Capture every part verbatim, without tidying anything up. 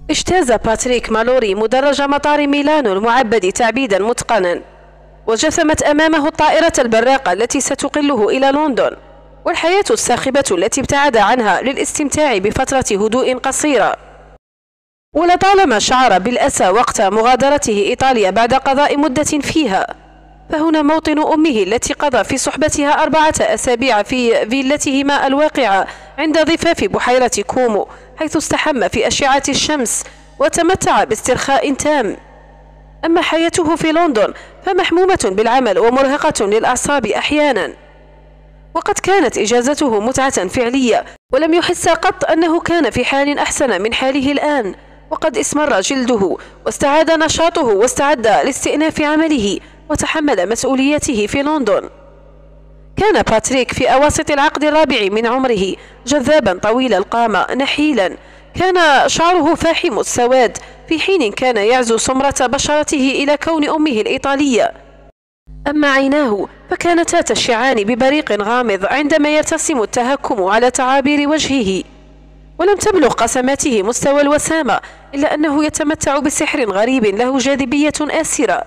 اجتاز باتريك مالوري مدرج مطار ميلانو المعبد تعبيدا متقنا، وجثمت أمامه الطائرة البراقة التي ستقله إلى لندن، والحياة الساخبة التي ابتعد عنها للاستمتاع بفترة هدوء قصيرة. ولطالما شعر بالأسى وقت مغادرته إيطاليا بعد قضاء مدة فيها، فهنا موطن أمه التي قضى في صحبتها أربعة أسابيع في فيلتهما الواقعة عند ضفاف بحيرة كومو، حيث استحم في أشعة الشمس وتمتع باسترخاء تام. أما حياته في لندن فمحمومة بالعمل ومرهقة للأعصاب أحيانا، وقد كانت إجازته متعة فعلية، ولم يحس قط أنه كان في حال أحسن من حاله الآن، وقد اسمر جلده واستعاد نشاطه واستعد لاستئناف عمله وتحمل مسؤوليته في لندن. كان باتريك في أواسط العقد الرابع من عمره، جذابا طويل القامة نحيلا، كان شعره فاحم السواد، في حين كان يعزو سمرة بشرته إلى كون أمه الإيطالية. أما عيناه فكانتا تشعان ببريق غامض عندما يرتسم التهكم على تعابير وجهه، ولم تبلغ قسماته مستوى الوسامة، إلا أنه يتمتع بسحر غريب له جاذبية آسرة.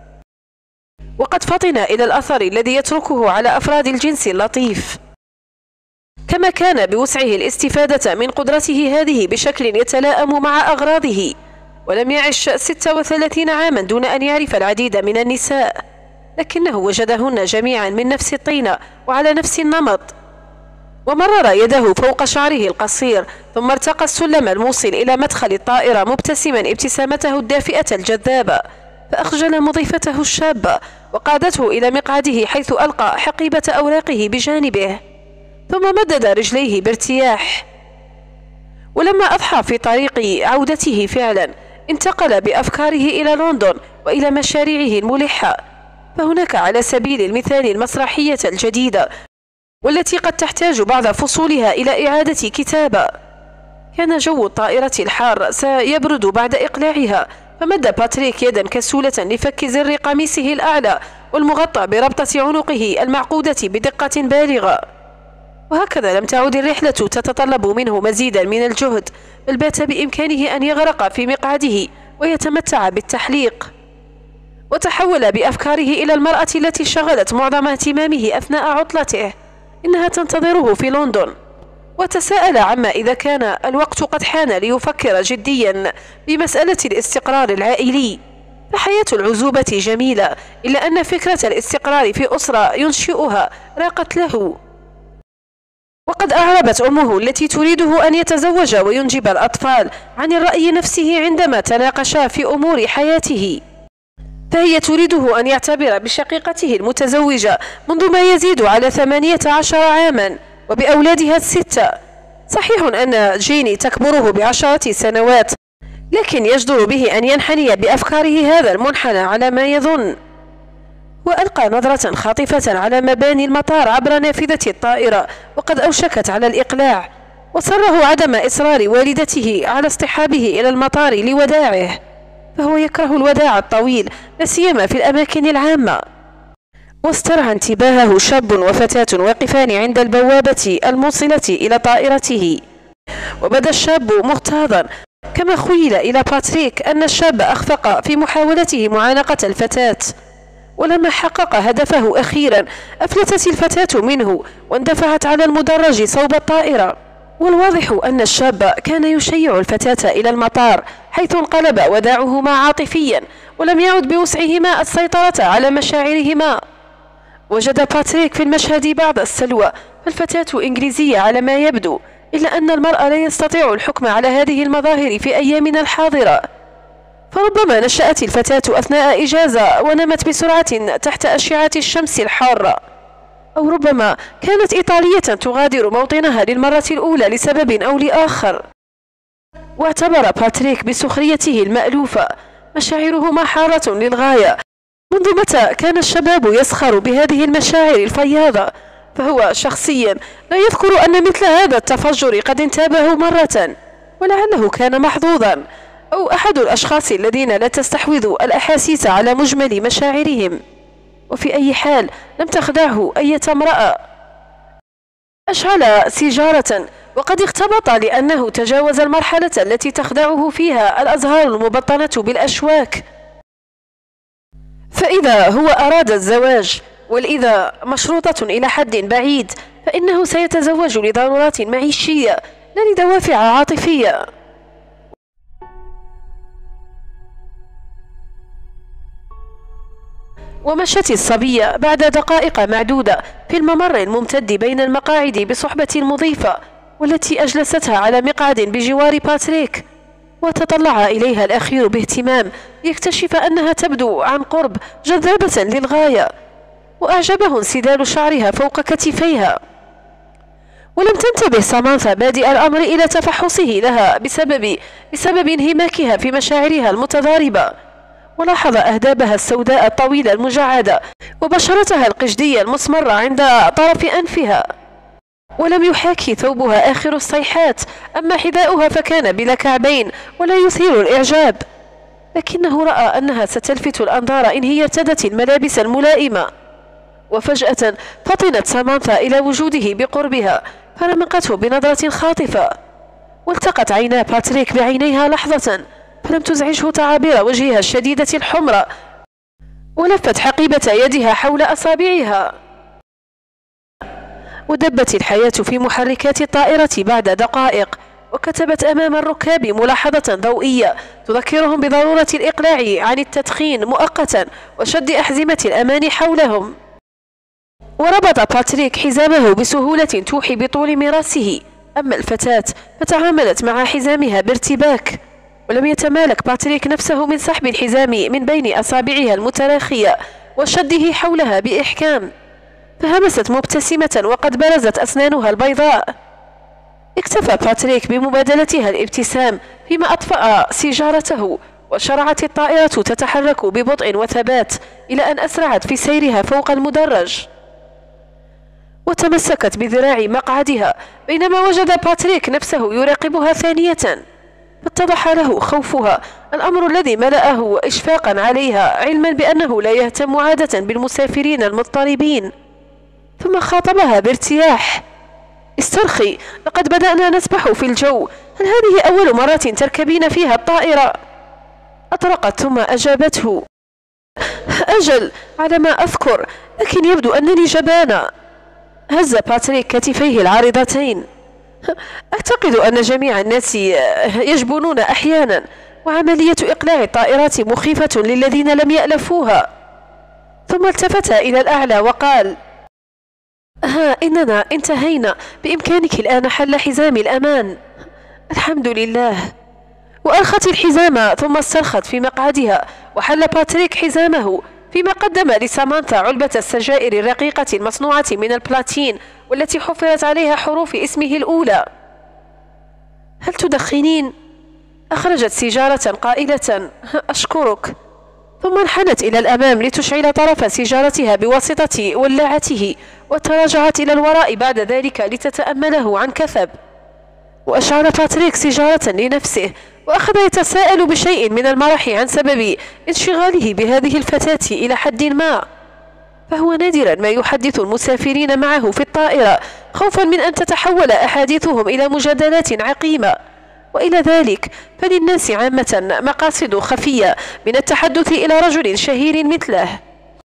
وقد فطن إلى الأثر الذي يتركه على أفراد الجنس اللطيف، كما كان بوسعه الاستفادة من قدرته هذه بشكل يتلائم مع أغراضه، ولم يعش ستة وثلاثين عاما دون أن يعرف العديد من النساء، لكنه وجدهن جميعا من نفس الطينة وعلى نفس النمط. ومرر يده فوق شعره القصير، ثم ارتقى السلم الموصل إلى مدخل الطائرة مبتسما ابتسامته الدافئة الجذابة، فأخجل مضيفته الشابة وقادته إلى مقعده، حيث ألقى حقيبة أوراقه بجانبه، ثم مدد رجليه بارتياح. ولما أضحى في طريق عودته فعلا، انتقل بأفكاره إلى لندن وإلى مشاريعه الملحة، فهناك على سبيل المثال المسرحية الجديدة، والتي قد تحتاج بعض فصولها إلى إعادة كتابة. كان جو الطائرة الحار سيبرد بعد إقلاعها، فمد باتريك يدا كسولة لفك زر قميصه الأعلى والمغطى بربطة عنقه المعقودة بدقة بالغة. وهكذا لم تعد الرحلة تتطلب منه مزيدا من الجهد، بل بات بإمكانه أن يغرق في مقعده ويتمتع بالتحليق. وتحول بأفكاره إلى المرأة التي شغلت معظم اهتمامه أثناء عطلته، إنها تنتظره في لندن، وتساءل عما إذا كان الوقت قد حان ليفكر جديا بمسألة الاستقرار العائلي. فحياة العزوبة جميلة، إلا أن فكرة الاستقرار في أسرة ينشئها راقت له. وقد أعربت أمه التي تريده أن يتزوج وينجب الأطفال عن الرأي نفسه عندما تناقشا في أمور حياته، فهي تريده أن يعتبر بشقيقته المتزوجة منذ ما يزيد على ثمانية عشر عاما وبأولادها الستة. صحيح أن جيني تكبره بعشرة سنوات، لكن يجدر به أن ينحني بأفكاره هذا المنحنى على ما يظن. وألقى نظرة خاطفة على مباني المطار عبر نافذة الطائرة، وقد أوشكت على الإقلاع، وسره عدم إصرار والدته على اصطحابه إلى المطار لوداعه، فهو يكره الوداع الطويل لا سيما في الأماكن العامة. واسترعى انتباهه شاب وفتاة واقفان عند البوابة الموصلة إلى طائرته، وبدا الشاب مغتاظا، كما خيل إلى باتريك أن الشاب أخفق في محاولته معانقة الفتاة. ولما حقق هدفه أخيرا، أفلتت الفتاة منه واندفعت على المدرج صوب الطائرة. والواضح أن الشاب كان يشيع الفتاة إلى المطار، حيث انقلب وداعهما عاطفيا، ولم يعد بوسعهما السيطرة على مشاعرهما. وجد باتريك في المشهد بعض السلوى، فالفتاة إنجليزية على ما يبدو، إلا أن المرء لا يستطيع الحكم على هذه المظاهر في أيامنا الحاضرة، فربما نشأت الفتاة أثناء إجازة ونمت بسرعة تحت أشعة الشمس الحارة، أو ربما كانت إيطالية تغادر موطنها للمرة الأولى لسبب أو لآخر. واعتبر باتريك بسخريته المألوفة مشاعرهما حارة للغاية. منذ متى كان الشباب يسخر بهذه المشاعر الفياضة؟ فهو شخصيا لا يذكر أن مثل هذا التفجر قد انتابه مرة، ولعله كان محظوظا، أو أحد الأشخاص الذين لا تستحوذ الأحاسيس على مجمل مشاعرهم. وفي أي حال لم تخدعه أية امرأة. أشعل سيجارة وقد اختبط لأنه تجاوز المرحلة التي تخدعه فيها الأزهار المبطنة بالأشواك. فإذا هو أراد الزواج، والإذا مشروطة إلى حد بعيد، فإنه سيتزوج لضرورات معيشية لا لدوافع عاطفية. ومشت الصبية بعد دقائق معدودة في الممر الممتد بين المقاعد بصحبة مضيفة، والتي أجلستها على مقعد بجوار باتريك، وتطلع إليها الأخير باهتمام ليكتشف أنها تبدو عن قرب جذابة للغاية، وأعجبه انسدال شعرها فوق كتفيها. ولم تنتبه سامانثا بادئ الأمر إلى تفحصه لها بسبب بسبب انهماكها في مشاعرها المتضاربة، ولاحظ أهدابها السوداء الطويلة المجعدة وبشرتها القشدية المسمرة عند طرف أنفها. ولم يحاكي ثوبها آخر الصيحات، أما حذاؤها فكان بلا كعبين ولا يثير الإعجاب، لكنه رأى أنها ستلفت الأنظار إن هي ارتدت الملابس الملائمة. وفجأة فطنت سامانثا إلى وجوده بقربها، فرمقته بنظرة خاطفة، والتقت عينا باتريك بعينيها لحظة، فلم تزعجه تعابير وجهها الشديدة الحمرة، ولفت حقيبة يدها حول أصابعها. ودبت الحياة في محركات الطائرة بعد دقائق، وكتبت أمام الركاب ملاحظة ضوئية تذكرهم بضرورة الإقلاع عن التدخين مؤقتا وشد أحزمة الأمان حولهم. وربط باتريك حزامه بسهولة توحي بطول مراسه، أما الفتاة فتعاملت مع حزامها بارتباك، ولم يتمالك باتريك نفسه من سحب الحزام من بين أصابعها المتراخية وشده حولها بإحكام، فهمست مبتسمة وقد برزت أسنانها البيضاء. اكتفى باتريك بمبادلتها الابتسام فيما أطفأ سيجارته، وشرعت الطائرة تتحرك ببطء وثبات إلى أن أسرعت في سيرها فوق المدرج، وتمسكت بذراع مقعدها بينما وجد باتريك نفسه يراقبها ثانية، فاتضح له خوفها، الأمر الذي ملأه إشفاقا عليها علما بأنه لا يهتم عادة بالمسافرين المضطربين. ثم خاطبها بارتياح: استرخي، لقد بدأنا نسبح في الجو، هل هذه أول مرة تركبين فيها الطائرة؟ أطرقت ثم أجابته: أجل، على ما أذكر، لكن يبدو أنني جبانة. هز باتريك كتفيه العارضتين: أعتقد أن جميع الناس يجبنون أحيانا، وعملية إقلاع الطائرات مخيفة للذين لم يألفوها. ثم التفت إلى الأعلى وقال: ها إننا انتهينا، بإمكانك الآن حل حزام الأمان. الحمد لله. وأرخت الحزام ثم استرخت في مقعدها، وحل باتريك حزامه، فيما قدم لسامانثا علبة السجائر الرقيقة المصنوعة من البلاتين، والتي حفرت عليها حروف اسمه الأولى. هل تدخنين؟ أخرجت سيجارة قائلة: أشكرك. ثم انحنت إلى الأمام لتشعل طرف سيجارتها بواسطة ولاعته، وتراجعت إلى الوراء بعد ذلك لتتأمله عن كثب. وأشعل باتريك سيجارة لنفسه، وأخذ يتساءل بشيء من المرح عن سبب انشغاله بهذه الفتاة إلى حد ما، فهو نادرا ما يحدث المسافرين معه في الطائرة خوفا من أن تتحول أحاديثهم إلى مجادلات عقيمة. وإلى ذلك فللناس عامة مقاصد خفية من التحدث إلى رجل شهير مثله،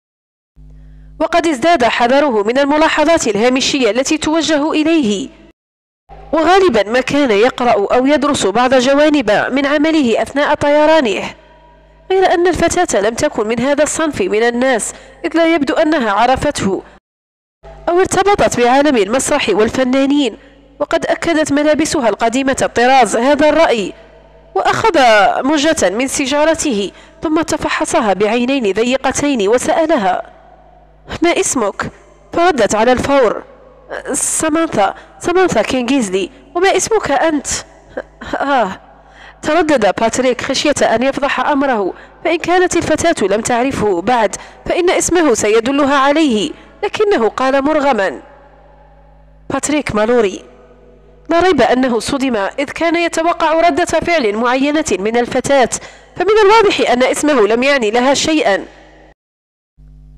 وقد ازداد حذره من الملاحظات الهامشية التي توجه إليه، وغالبا ما كان يقرأ أو يدرس بعض جوانب من عمله أثناء طيرانه، غير أن الفتاة لم تكن من هذا الصنف من الناس، إذ لا يبدو أنها عرفته أو ارتبطت بعالم المسرح والفنانين، وقد أكدت ملابسها القديمة الطراز هذا الرأي. وأخذ مجة من سيجارته ثم تفحصها بعينين ضيقتين وسألها: ما اسمك؟ فردت على الفور: سامانثا سامانثا كينغزلي. وما اسمك أنت؟ آه تردد باتريك خشية أن يفضح أمره، فإن كانت الفتاة لم تعرفه بعد فإن اسمه سيدلها عليه، لكنه قال مرغما: باتريك مالوري. لا ريب أنه صدم، إذ كان يتوقع ردة فعل معينة من الفتاة، فمن الواضح أن اسمه لم يعني لها شيئا.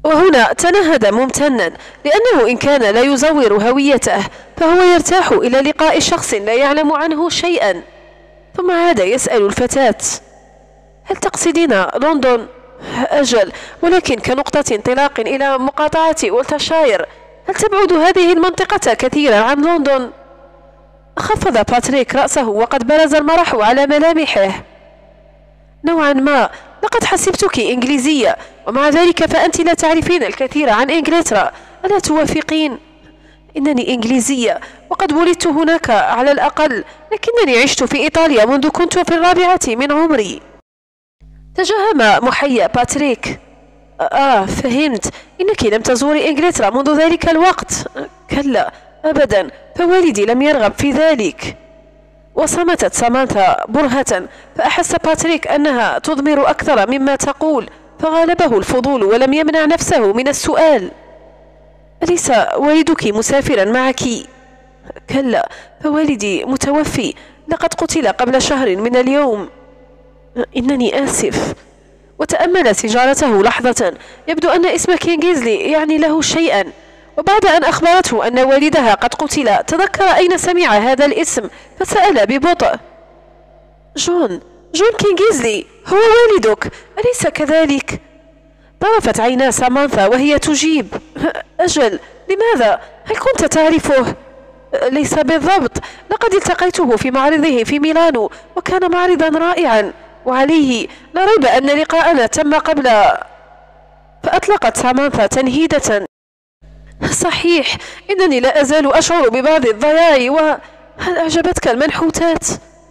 وهنا تنهد ممتنا، لأنه إن كان لا يزور هويته فهو يرتاح إلى لقاء شخص لا يعلم عنه شيئا. ثم عاد يسأل الفتاة: هل تقصدين لندن؟ أجل، ولكن كنقطة انطلاق إلى مقاطعة وولتشاير. هل تبعد هذه المنطقة كثيرا عن لندن؟ خفض باتريك رأسه وقد برز المرح على ملامحه. نوعا ما، لقد حسبتك إنجليزية، ومع ذلك فأنت لا تعرفين الكثير عن إنجلترا، ألا توافقين؟ إنني إنجليزية، وقد ولدت هناك على الأقل، لكنني عشت في إيطاليا منذ كنت في الرابعة من عمري. تجهم محيا باتريك. آه فهمت، إنك لم تزوري إنجلترا منذ ذلك الوقت. كلا أبدا، فوالدي لم يرغب في ذلك. وصمتت سامانثا برهة، فأحس باتريك أنها تضمر أكثر مما تقول، فغالبه الفضول ولم يمنع نفسه من السؤال: أليس والدك مسافرا معك؟ كلا، فوالدي متوفي، لقد قتل قبل شهر من اليوم. إنني آسف. وتأمل سيجارته لحظة، يبدو أن اسم كينغزلي يعني له شيئا. وبعد أن أخبرته أن والدها قد قتل، تذكر أين سمع هذا الاسم، فسأل ببطء: جون جون كينغزلي هو والدك، أليس كذلك؟ طرفت عينا سامانثا وهي تجيب: أجل، لماذا؟ هل كنت تعرفه؟ ليس بالضبط، لقد التقيته في معرضه في ميلانو، وكان معرضا رائعا، وعليه لا ريب أن لقاءنا تم قبل. فأطلقت سامانثا تنهيدة: صحيح، إنني لا أزال أشعر ببعض الضياع. وهل أعجبتك المنحوتات؟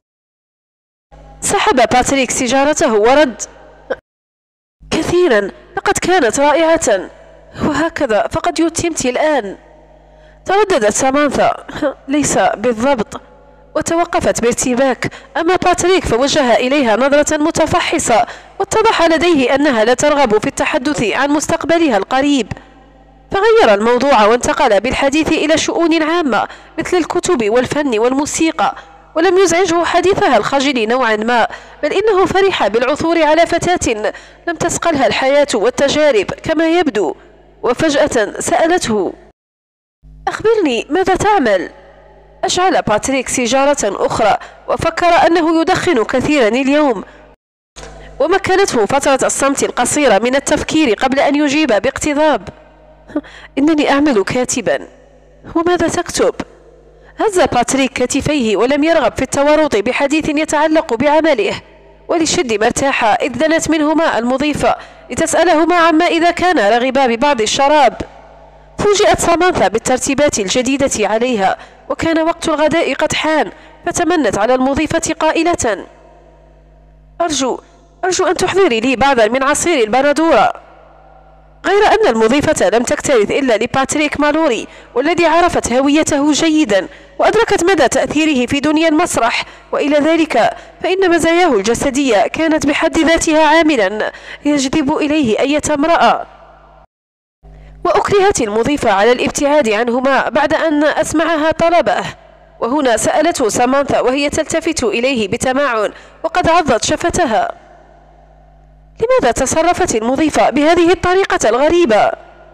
سحب باتريك سيجارته ورد: كثيرا، لقد كانت رائعة. وهكذا فقد يتمت الآن. ترددت سامانثا: ليس بالضبط. وتوقفت بارتباك. أما باتريك فوجه إليها نظرة متفحصة، واتضح لديه أنها لا ترغب في التحدث عن مستقبلها القريب، فغير الموضوع وانتقل بالحديث إلى شؤون عامة مثل الكتب والفن والموسيقى. ولم يزعجه حديثها الخجل نوعا ما، بل إنه فرح بالعثور على فتاة لم تسقلها الحياة والتجارب كما يبدو. وفجأة سألته: أخبرني، ماذا تعمل؟ أشعل باتريك سيجارة أخرى، وفكر أنه يدخن كثيرا اليوم، ومكنته فترة الصمت القصيرة من التفكير قبل أن يجيب باقتضاب: إنني أعمل كاتبا. وماذا تكتب؟ هز باتريك كتفيه ولم يرغب في التورط بحديث يتعلق بعمله، ولشد ما ارتاح إذ دنت منهما المضيفة لتسألهما عما إذا كان رغبا ببعض الشراب. فوجئت سامانثا بالترتيبات الجديدة عليها، وكان وقت الغداء قد حان، فتمنت على المضيفة قائلة: أرجو أرجو أن تحضري لي بعضا من عصير البندورة. غير أن المضيفة لم تكترث إلا لباتريك مالوري، والذي عرفت هويته جيدا، وأدركت مدى تأثيره في دنيا المسرح، وإلى ذلك فإن مزاياه الجسدية كانت بحد ذاتها عاملا يجذب إليه أية امرأة. وأكرهت المضيفة على الابتعاد عنهما بعد أن أسمعها طلبه. وهنا سألته سامانثا وهي تلتفت إليه بتمعن وقد عضت شفتها: لماذا تصرفت المضيفة بهذه الطريقة الغريبة؟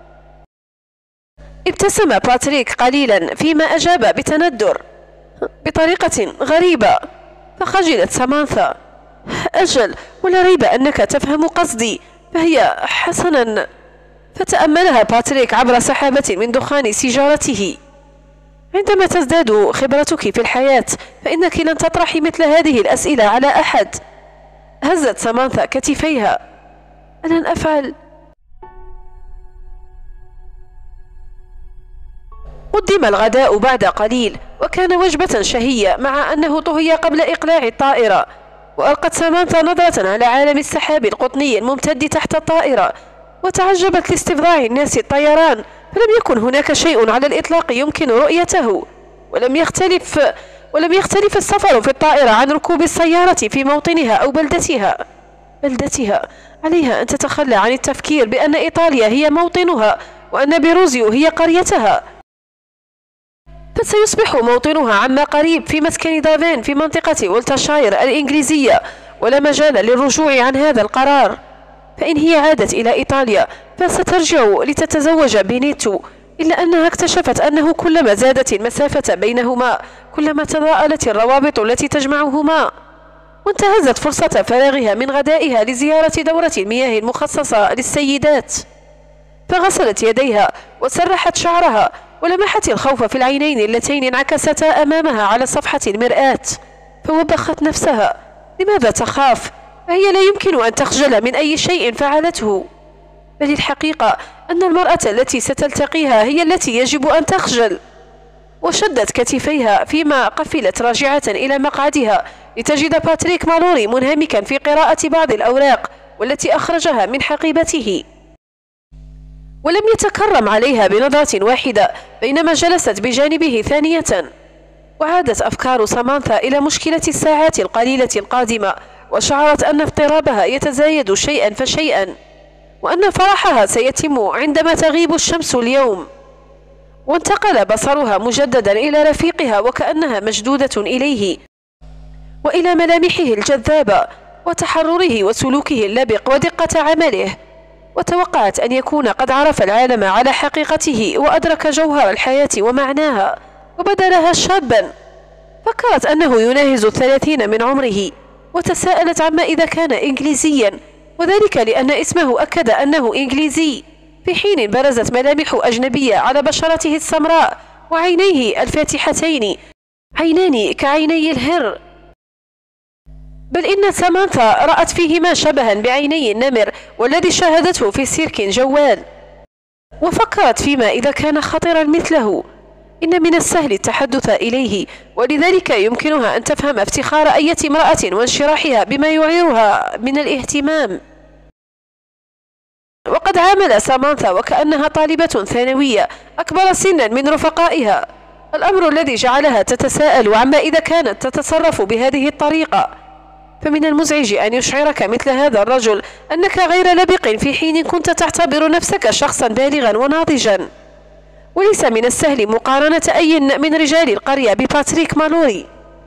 ابتسم باتريك قليلا فيما أجاب بتندر: بطريقة غريبة. فخجلت سامانثا: أجل، ولا ريب أنك تفهم قصدي، فهي حسنا. فتأملها باتريك عبر سحابة من دخان سيجارته: عندما تزداد خبرتك في الحياة فإنك لن تطرحي مثل هذه الأسئلة على أحد. هزت سامانثا كتفيها: ألن أفعل؟ قدم الغداء بعد قليل، وكان وجبة شهية مع أنه طهي قبل إقلاع الطائرة. وألقت سامانثا نظرة على عالم السحاب القطني الممتد تحت الطائرة، وتعجبت لاستفضاع الناس الطيران، فلم يكن هناك شيء على الإطلاق يمكن رؤيته. ولم يختلف ولم يختلف السفر في الطائرة عن ركوب السيارة في موطنها أو بلدتها. بلدتها عليها أن تتخلى عن التفكير بأن إيطاليا هي موطنها، وأن بيروزيو هي قريتها، فسيصبح موطنها عما قريب في مسكن دافين في منطقة وولتشاير الإنجليزية، ولا مجال للرجوع عن هذا القرار. فإن هي عادت إلى إيطاليا فسترجع لتتزوج بينيتو، إلا أنها اكتشفت أنه كلما زادت المسافة بينهما كلما تضاءلت الروابط التي تجمعهما، وانتهزت فرصة فراغها من غدائها لزيارة دورة المياه المخصصة للسيدات، فغسلت يديها وسرحت شعرها ولمحت الخوف في العينين اللتين انعكستا أمامها على صفحة المرآة، فوبخت نفسها: لماذا تخاف؟ فهي لا يمكن أن تخجل من أي شيء فعلته، بل الحقيقة أن المرأة التي ستلتقيها هي التي يجب أن تخجل. وشدت كتفيها فيما قفلت راجعة إلى مقعدها لتجد باتريك مالوري منهمكا في قراءة بعض الأوراق والتي أخرجها من حقيبته، ولم يتكرم عليها بنظرة واحدة بينما جلست بجانبه ثانية. وعادت أفكار سامانثا إلى مشكلة الساعات القليلة القادمة، وشعرت أن اضطرابها يتزايد شيئا فشيئا، وأن فرحها سيتم عندما تغيب الشمس اليوم. وانتقل بصرها مجددا إلى رفيقها وكأنها مشدودة إليه وإلى ملامحه الجذابة وتحرره وسلوكه اللبق ودقة عمله، وتوقعت أن يكون قد عرف العالم على حقيقته وأدرك جوهر الحياة ومعناها، وبدا لها شابا. فكرت أنه يناهز الثلاثين من عمره، وتساءلت عما إذا كان إنجليزيا، وذلك لأن اسمه أكد أنه إنجليزي، في حين برزت ملامح أجنبية على بشرته السمراء وعينيه الفاتحتين، عينان كعيني الهر، بل إن سامانثا رأت فيهما شبها بعيني النمر والذي شاهدته في سيرك جوال. وفكرت فيما إذا كان خطرا مثله، إن من السهل التحدث إليه، ولذلك يمكنها أن تفهم افتخار أية امرأة وانشراحها بما يعيرها من الاهتمام. وقد عامل سامانثا وكأنها طالبة ثانوية أكبر سنا من رفقائها، الأمر الذي جعلها تتساءل عما إذا كانت تتصرف بهذه الطريقة. فمن المزعج أن يشعرك مثل هذا الرجل أنك غير لبق في حين كنت تعتبر نفسك شخصا بالغا وناضجا. وليس من السهل مقارنة أي من رجال القرية بباتريك مالوري،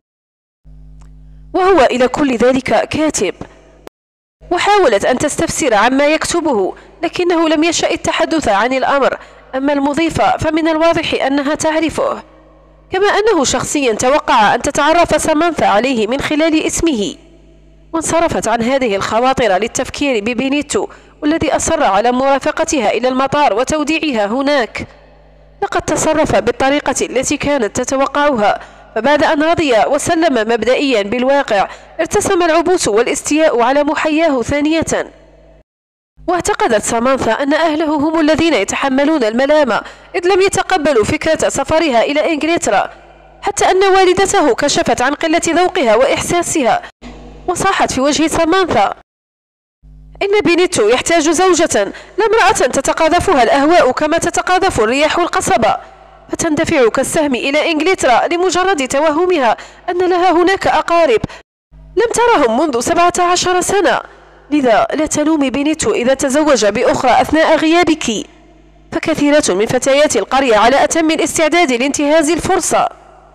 وهو إلى كل ذلك كاتب. وحاولت أن تستفسر عما يكتبه، لكنه لم يشأ التحدث عن الأمر. أما المضيفة فمن الواضح أنها تعرفه، كما أنه شخصيا توقع أن تتعرف سامانثا عليه من خلال اسمه. وانصرفت عن هذه الخواطر للتفكير ببينيتو، والذي أصر على مرافقتها إلى المطار وتوديعها هناك. لقد تصرف بالطريقة التي كانت تتوقعها، فبعد أن رضي وسلم مبدئيا بالواقع ارتسم العبوس والاستياء على محياه ثانية. واعتقدت سامانثا أن أهله هم الذين يتحملون الملامة، إذ لم يتقبلوا فكرة سفرها إلى إنجلترا، حتى أن والدته كشفت عن قلة ذوقها وإحساسها، وصاحت في وجه سامانثا: إن بينيتو يحتاج زوجة، لا امرأة تتقاذفها الأهواء كما تتقاذف الرياح القصبة، فتندفع كالسهم إلى إنجلترا لمجرد توهمها أن لها هناك أقارب لم ترهم منذ سبعة عشر سنة. لذا لا تلومي بينيتو إذا تزوج بأخرى أثناء غيابك، فكثيرة من فتيات القرية على أتم الاستعداد لانتهاز الفرصة.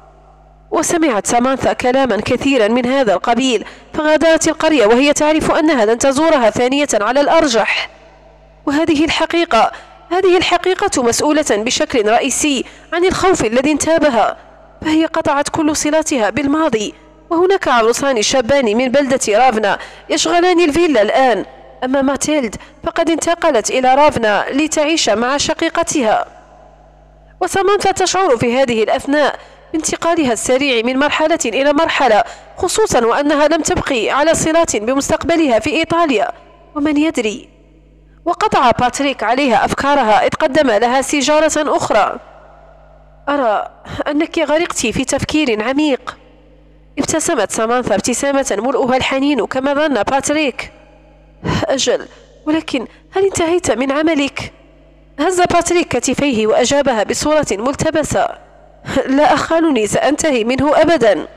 وسمعت سامانثا كلاما كثيرا من هذا القبيل، فغادرت القرية وهي تعرف أنها لن تزورها ثانية على الأرجح. وهذه الحقيقة هذه الحقيقة مسؤولة بشكل رئيسي عن الخوف الذي انتابها، فهي قطعت كل صلاتها بالماضي. وهناك عروسان شابان من بلدة رافنا يشغلان الفيلا الآن، أما ماتيلد فقد انتقلت إلى رافنا لتعيش مع شقيقتها. وسامانثا تشعر في هذه الأثناء بانتقالها السريع من مرحلة إلى مرحلة، خصوصا وأنها لم تبقي على صلات بمستقبلها في إيطاليا، ومن يدري. وقطع باتريك عليها أفكارها إذ قدم لها سيجارة أخرى. أرى أنك غرقت في تفكير عميق. ابتسمت سامانثا ابتسامة ملؤها الحنين كما ظن باتريك. أجل، ولكن هل انتهيت من عملك؟ هز باتريك كتفيه وأجابها بصورة ملتبسة: لا أخالني سأنتهي منه أبدا.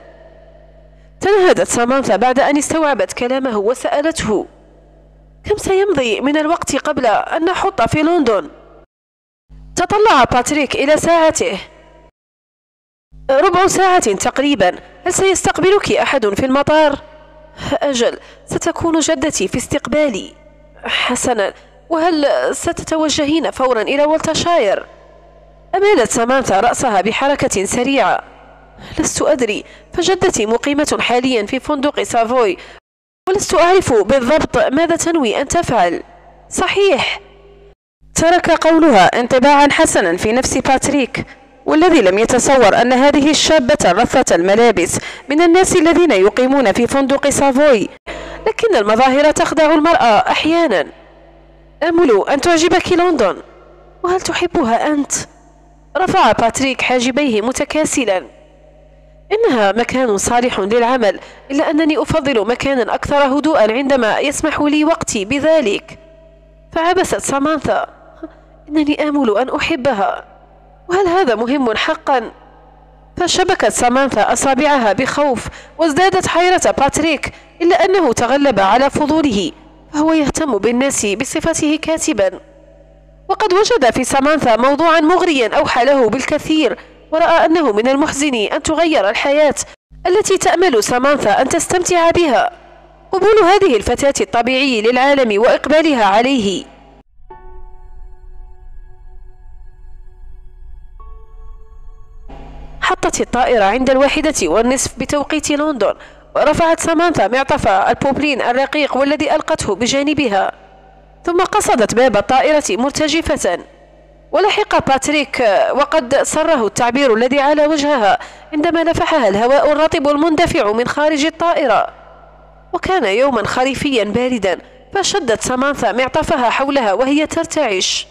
تنهدت سامانثا بعد أن استوعبت كلامه وسألته: كم سيمضي من الوقت قبل أن نحط في لندن؟ تطلع باتريك إلى ساعته: ربع ساعة تقريبا. هل سيستقبلك أحد في المطار؟ أجل، ستكون جدتي في استقبالي. حسنا، وهل ستتوجهين فورا إلى وولتشاير؟ أمالت سامانثا رأسها بحركة سريعة. لست أدري، فجدتي مقيمة حاليا في فندق سافوي، ولست أعرف بالضبط ماذا تنوي أن تفعل. صحيح. ترك قولها انطباعا حسنا في نفس باتريك، والذي لم يتصور أن هذه الشابة رثة الملابس من الناس الذين يقيمون في فندق سافوي. لكن المظاهر تخدع المرأة أحيانا. آمل أن تعجبك لندن. وهل تحبها أنت؟ رفع باتريك حاجبيه متكاسلا. إنها مكان صالح للعمل، إلا أنني أفضل مكانا أكثر هدوءا عندما يسمح لي وقتي بذلك. فعبست سامانثا. إنني آمل أن أحبها، وهل هذا مهم حقا؟ فشبكت سامانثا أصابعها بخوف، وازدادت حيرة باتريك، إلا أنه تغلب على فضوله، فهو يهتم بالناس بصفته كاتبا. وقد وجد في سامانثا موضوعا مغريا أوحى له بالكثير، ورأى أنه من المحزن أن تغير الحياة التي تأمل سامانثا أن تستمتع بها. قبول هذه الفتاة الطبيعي للعالم وإقبالها عليه. حطت الطائرة عند الواحدة والنصف بتوقيت لندن، ورفعت سامانثا معطف البوبلين الرقيق والذي ألقته بجانبها، ثم قصدت باب الطائرة مرتجفة. ولحق باتريك، وقد سره التعبير الذي على وجهها عندما نفحها الهواء الرطب المندفع من خارج الطائرة. وكان يوما خريفيا باردا، فشدت سامانثا معطفها حولها وهي ترتعش.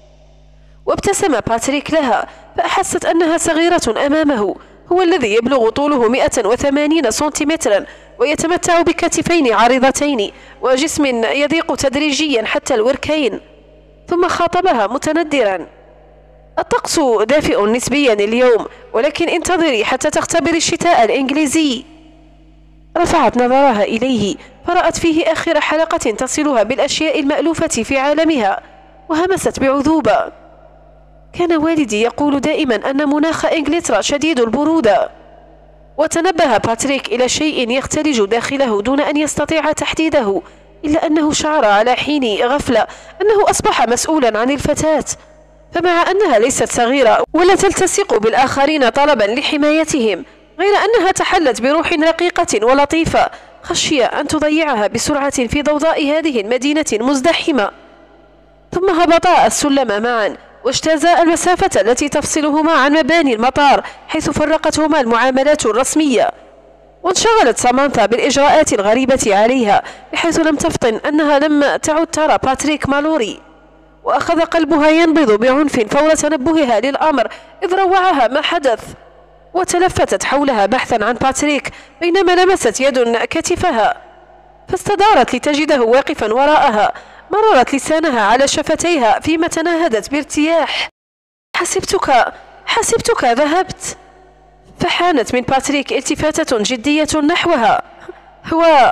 وابتسم باتريك لها، فأحست أنها صغيرة أمامه، هو الذي يبلغ طوله مئة وثمانين سنتيمترا، ويتمتع بكتفين عريضتين وجسم يضيق تدريجيا حتى الوركين. ثم خاطبها متندرا: الطقس دافئ نسبيا اليوم، ولكن انتظري حتى تختبري الشتاء الإنجليزي. رفعت نظرها إليه، فرأت فيه آخر حلقة تصلها بالأشياء المألوفة في عالمها، وهمست بعذوبة: كان والدي يقول دائما أن مناخ إنجلترا شديد البرودة. وتنبه باتريك إلى شيء يختلج داخله دون أن يستطيع تحديده، إلا أنه شعر على حين غفلة أنه أصبح مسؤولا عن الفتاة، فمع أنها ليست صغيرة ولا تلتصق بالآخرين طلبا لحمايتهم، غير أنها تحلت بروح رقيقة ولطيفة، خشي أن تضيعها بسرعة في ضوضاء هذه المدينة المزدحمة. ثم هبطا السلم معا، واجتازا المسافة التي تفصلهما عن مباني المطار حيث فرقتهما المعاملات الرسمية. وانشغلت سامانثا بالإجراءات الغريبة عليها، بحيث لم تفطن أنها لم تعد ترى باتريك مالوري. وأخذ قلبها ينبض بعنف فور تنبهها للأمر، إذ روعها ما حدث. وتلفتت حولها بحثا عن باتريك، بينما لمست يد كتفها، فاستدارت لتجده واقفا وراءها. مررت لسانها على شفتيها فيما تناهدت بارتياح: حسبتك حسبتك ذهبت. فحانت من باتريك التفاتة جدية نحوها. هو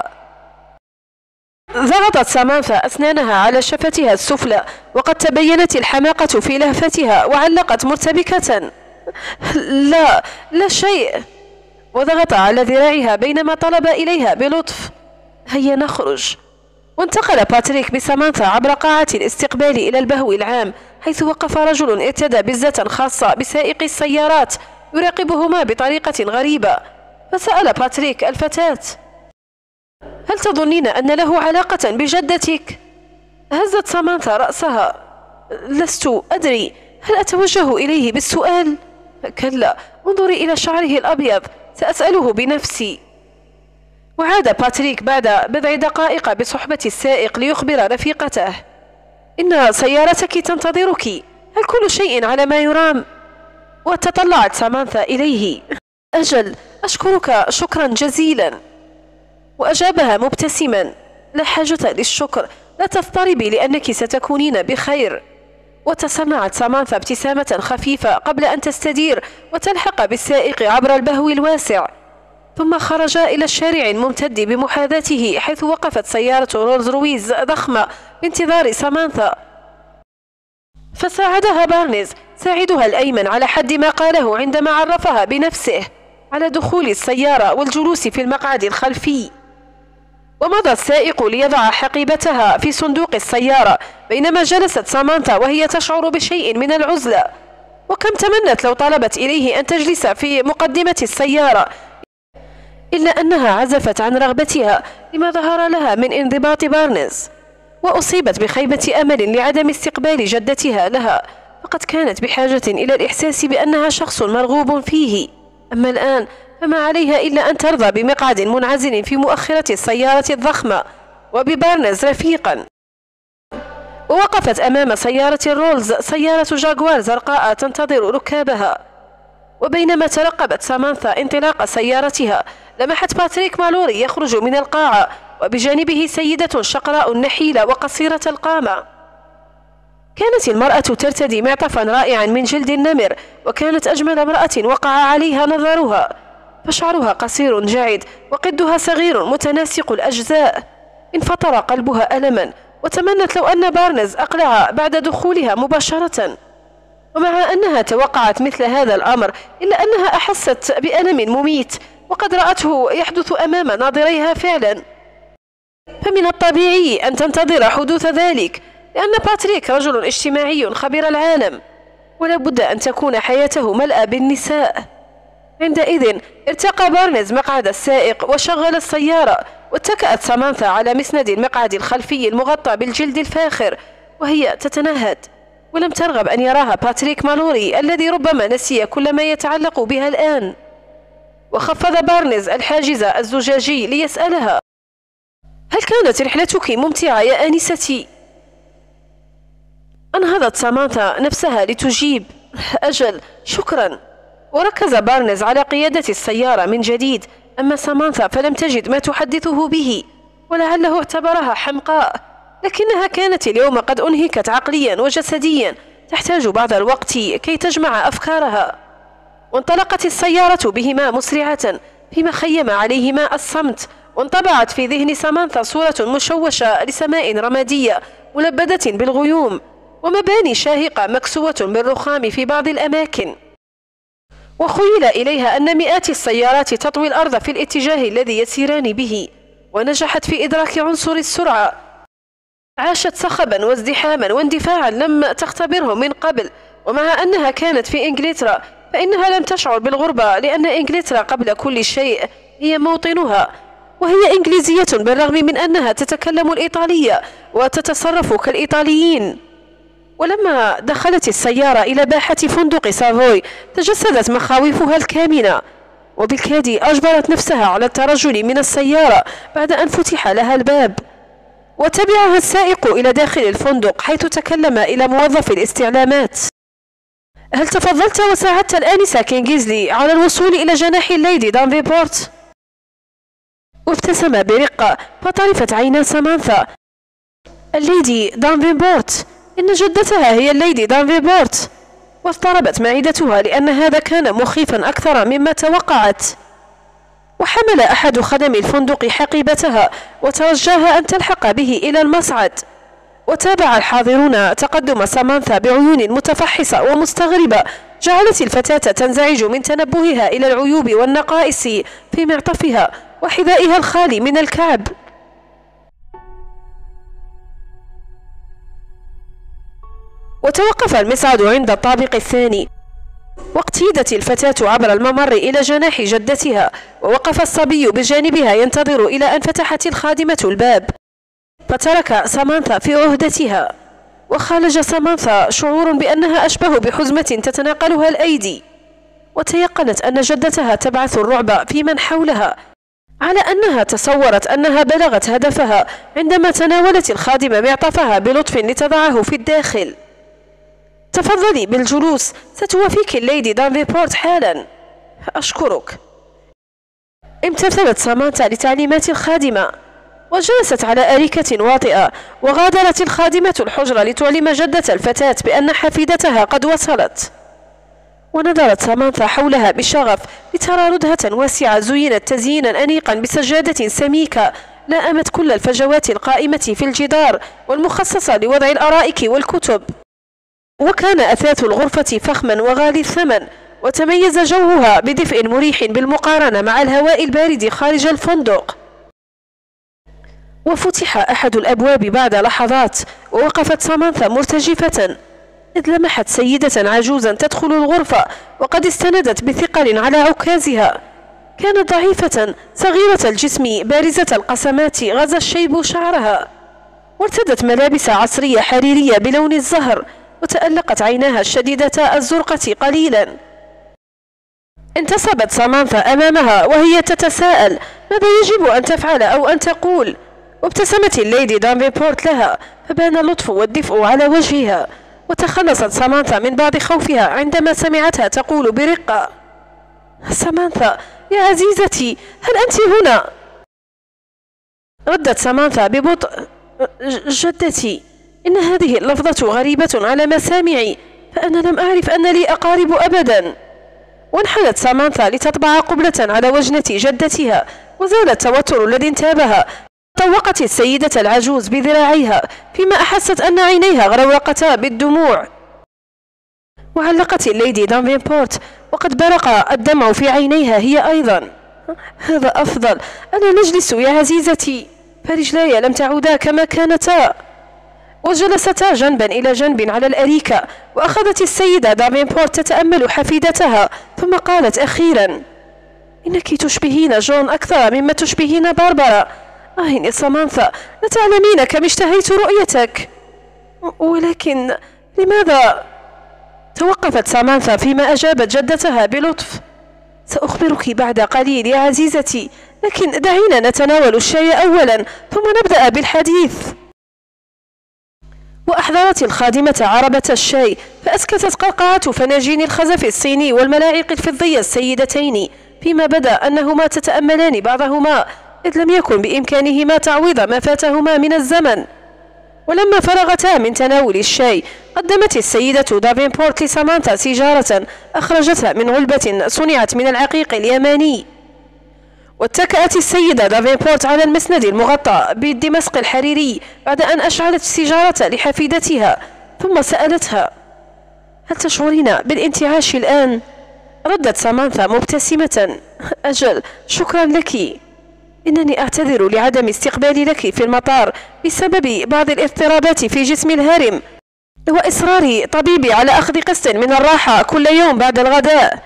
ضغطت سامانثا أسنانها على شفتها السفلى، وقد تبينت الحماقة في لهفتها، وعلقت مرتبكة: لا لا شيء. وضغط على ذراعها بينما طلب إليها بلطف: هيا نخرج. وانتقل باتريك بسامانثا عبر قاعة الاستقبال إلى البهو العام، حيث وقف رجل ارتدى بزة خاصة بسائق السيارات يراقبهما بطريقة غريبة. فسأل باتريك الفتاة: هل تظنين أن له علاقة بجدتك؟ هزت سامانثا رأسها: لست أدري، هل أتوجه إليه بالسؤال؟ كلا، انظري إلى شعره الأبيض، سأسأله بنفسي. وعاد باتريك بعد بضع دقائق بصحبة السائق ليخبر رفيقته: إن سيارتك تنتظرك، هل كل شيء على ما يرام؟ وتطلعت سامانثا إليه: أجل، أشكرك شكرا جزيلا. وأجابها مبتسما: لا حاجة للشكر، لا تضطربي لأنك ستكونين بخير. وتصنعت سامانثا ابتسامة خفيفة قبل أن تستدير وتلحق بالسائق عبر البهو الواسع. ثم خرجا إلى الشارع الممتد بمحاذاته، حيث وقفت سيارة رولز رويز ضخمة بانتظار سامانثا. فساعدها بارنيز ساعدها الأيمن على حد ما قاله عندما عرفها بنفسه على دخول السيارة والجلوس في المقعد الخلفي. ومضى السائق ليضع حقيبتها في صندوق السيارة، بينما جلست سامانثا وهي تشعر بشيء من العزلة. وكم تمنت لو طلبت إليه أن تجلس في مقدمة السيارة، إلا أنها عزفت عن رغبتها لما ظهر لها من انضباط بارنز، وأصيبت بخيبة أمل لعدم استقبال جدتها لها، فقد كانت بحاجة إلى الإحساس بأنها شخص مرغوب فيه. أما الآن فما عليها إلا أن ترضى بمقعد منعزل في مؤخرة السيارة الضخمة وببارنز رفيقا. ووقفت أمام سيارة رولز سيارة جاكوار زرقاء تنتظر ركابها. وبينما ترقبت سامانثا انطلاق سيارتها، لمحت باتريك مالوري يخرج من القاعة، وبجانبه سيدة شقراء نحيلة وقصيرة القامة. كانت المرأة ترتدي معطفا رائعا من جلد النمر، وكانت أجمل امرأة وقع عليها نظرها، فشعرها قصير جعد وقدها صغير متناسق الأجزاء. انفطر قلبها ألما، وتمنت لو أن بارنز أقلع بعد دخولها مباشرة. ومع أنها توقعت مثل هذا الأمر، إلا أنها أحست بألم مميت، وقد رأته يحدث أمام ناظريها فعلا. فمن الطبيعي أن تنتظر حدوث ذلك، لأن باتريك رجل اجتماعي خبير العالم، ولا بد أن تكون حياته ملأى بالنساء. عندئذ ارتقى بارنز مقعد السائق وشغل السيارة، واتكأت سامانثا على مسند المقعد الخلفي المغطى بالجلد الفاخر وهي تتنهد، ولم ترغب أن يراها باتريك مالوري الذي ربما نسي كل ما يتعلق بها الآن. وخفض بارنز الحاجز الزجاجي ليسألها: هل كانت رحلتك ممتعة يا آنستي؟ أنهضت سامانثا نفسها لتجيب: أجل، شكرا. وركز بارنز على قيادة السيارة من جديد، أما سامانثا فلم تجد ما تحدثه به، ولعله اعتبرها حمقاء، لكنها كانت اليوم قد أنهكت عقليا وجسديا، تحتاج بعض الوقت كي تجمع أفكارها. وانطلقت السيارة بهما مسرعة، فيما خيم عليهما الصمت، وانطبعت في ذهن سامانثا صورة مشوشة لسماء رمادية ملبدة بالغيوم، ومباني شاهقة مكسوة بالرخام في بعض الأماكن. وخيل إليها أن مئات السيارات تطوي الأرض في الاتجاه الذي يسيران به، ونجحت في إدراك عنصر السرعة. عاشت صخبا وازدحاما واندفاعا لم تختبره من قبل. ومع أنها كانت في إنجلترا، فإنها لم تشعر بالغربة، لأن إنجلترا قبل كل شيء هي موطنها، وهي إنجليزية بالرغم من أنها تتكلم الإيطالية وتتصرف كالإيطاليين. ولما دخلت السيارة إلى باحة فندق سافوي، تجسدت مخاوفها الكامنة، وبالكاد أجبرت نفسها على الترجل من السيارة بعد أن فتح لها الباب. وتبعها السائق إلى داخل الفندق، حيث تكلم إلى موظف الاستعلامات: هل تفضلت وساعدت الآنسة كينغزلي على الوصول إلى جناح الليدي دانفيبورت؟ وابتسم برقة، فطرفت عينا سامانثا. الليدي دانفيبورت، إن جدتها هي الليدي دانفيبورت. واضطربت معدتها لأن هذا كان مخيفا أكثر مما توقعت. وحمل أحد خدم الفندق حقيبتها وترجاها أن تلحق به إلى المصعد. وتابع الحاضرون تقدم سامانثا بعيون متفحصة ومستغربة، جعلت الفتاة تنزعج من تنبهها إلى العيوب والنقائص في معطفها وحذائها الخالي من الكعب. وتوقف المصعد عند الطابق الثاني، واقتيدت الفتاة عبر الممر إلى جناح جدتها، ووقف الصبي بجانبها ينتظر إلى أن فتحت الخادمة الباب، فترك سامانثا في عهدتها. وخالج سامانثا شعور بأنها أشبه بحزمة تتناقلها الأيدي، وتيقنت أن جدتها تبعث الرعب في من حولها، على أنها تصورت أنها بلغت هدفها عندما تناولت الخادمة معطفها بلطف لتضعه في الداخل. تفضلي بالجلوس، ستوافيك الليدي دانفيبورت حالا. أشكرك. امتثلت سامانثا لتعليمات الخادمة، وجلست على أريكة واطئة، وغادرت الخادمة الحجرة لتعلم جدة الفتاة بأن حفيدتها قد وصلت. ونظرت سامانثا حولها بشغف لترى ردهة واسعة زينت تزيينا أنيقا بسجادة سميكة لائمت كل الفجوات القائمة في الجدار والمخصصة لوضع الأرائك والكتب. وكان أثاث الغرفة فخما وغالي الثمن، وتميز جوها بدفء مريح بالمقارنة مع الهواء البارد خارج الفندق. وفتح أحد الأبواب بعد لحظات، ووقفت سامانثا مرتجفة، إذ لمحت سيدة عجوزا تدخل الغرفة وقد استندت بثقل على عكازها. كانت ضعيفة صغيرة الجسم بارزة القسمات، غزا الشيب شعرها، وارتدت ملابس عصرية حريرية بلون الزهر، وتألقت عيناها الشديدة الزرقة قليلا. انتصبت سامانثا أمامها وهي تتساءل ماذا يجب أن تفعل أو أن تقول، وابتسمت الليدي دافنبورت لها، فبان اللطف والدفء على وجهها، وتخلصت سامانثا من بعض خوفها عندما سمعتها تقول برقة: سامانثا يا عزيزتي، هل أنت هنا؟ ردت سامانثا ببطء: جدتي، إن هذه اللفظة غريبة على مسامعي، فأنا لم أعرف أن لي أقارب أبدا. وانحنت سامانثا لتطبع قبلة على وجنة جدتها، وزال التوتر الذي انتابها. طوقت السيدة العجوز بذراعيها، فيما أحست أن عينيها غرورقتا بالدموع. وعلقت الليدي دافنبورت وقد برق الدمع في عينيها هي أيضا: هذا أفضل، أنا نجلس يا عزيزتي، فرجلاي لم تعودا كما كانتا. وجلستا جنبا إلى جنب على الأريكة، وأخذت السيدة دافنبورت تتأمل حفيدتها، ثم قالت أخيرا: إنك تشبهين جون أكثر مما تشبهين باربرا. آه يا سامانثا، لتعلمين كم اشتهيت رؤيتك. ولكن لماذا؟ توقفت سامانثا فيما أجابت جدتها بلطف: سأخبرك بعد قليل يا عزيزتي، لكن دعينا نتناول الشاي أولا ثم نبدأ بالحديث. وأحضرت الخادمة عربة الشاي، فأسكتت قرقعة فناجين الخزف الصيني والملاعق الفضية السيدتين، فيما بدا أنهما تتأملان بعضهما، إذ لم يكن بإمكانهما تعويض ما فاتهما من الزمن. ولما فرغتا من تناول الشاي، قدمت السيدة دافنبورت لسامانثا سيجارة أخرجتها من علبة صنعت من العقيق اليماني. واتكأت السيدة دافنبورت على المسند المغطى بالدمسق الحريري بعد أن أشعلت السيجارة لحفيدتها، ثم سألتها: هل تشعرين بالانتعاش الآن؟ ردت سامانثا مبتسمة: أجل، شكرا لك. إنني أعتذر لعدم استقبالي لك في المطار بسبب بعض الاضطرابات في جسم الهرم، وإصرار طبيبي على أخذ قسط من الراحة كل يوم بعد الغداء.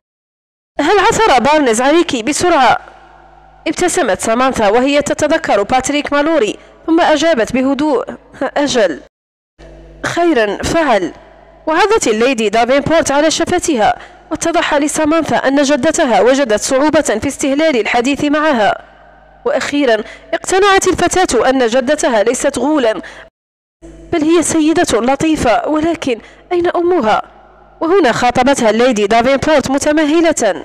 هل عثر بارنز عليك بسرعة؟ ابتسمت سامانثا وهي تتذكر باتريك مالوري، ثم أجابت بهدوء: أجل، خيرا فعل. وعضت الليدي دافنبورت على شفتها، واتضح لسامانثا أن جدتها وجدت صعوبة في استهلال الحديث معها. وأخيرا اقتنعت الفتاة أن جدتها ليست غولا، بل هي سيدة لطيفة، ولكن أين أمها؟ وهنا خاطبتها الليدي دافنبورت متمهلة: